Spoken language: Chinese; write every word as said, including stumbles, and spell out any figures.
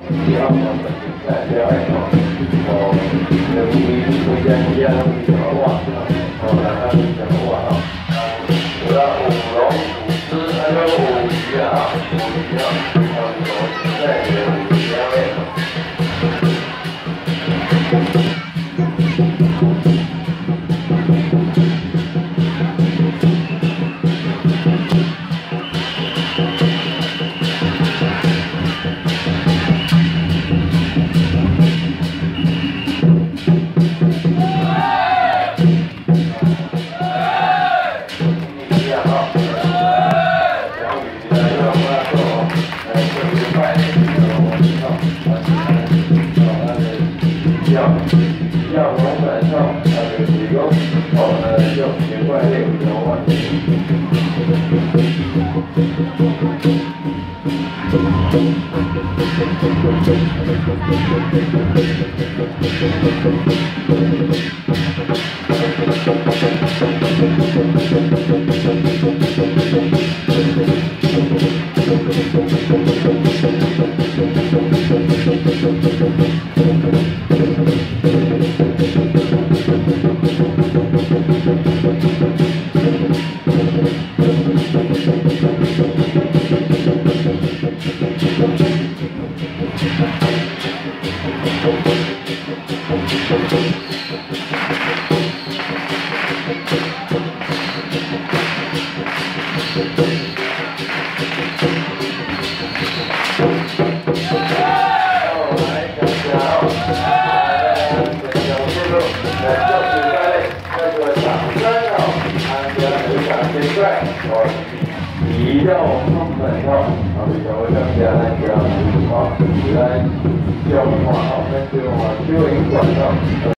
以後我們誒有一個哦，有啲會嘅嘢都會有話，哦，大家會有話哦。有啦，有龍有獅，還有有魚啊，有魚啊，還有現在有魚啊。要往晚上，呃，提供好的用结块类五条万。移到根本上，啊，比如像这样来讲，啊，来教化，啊，那就啊，就影管上。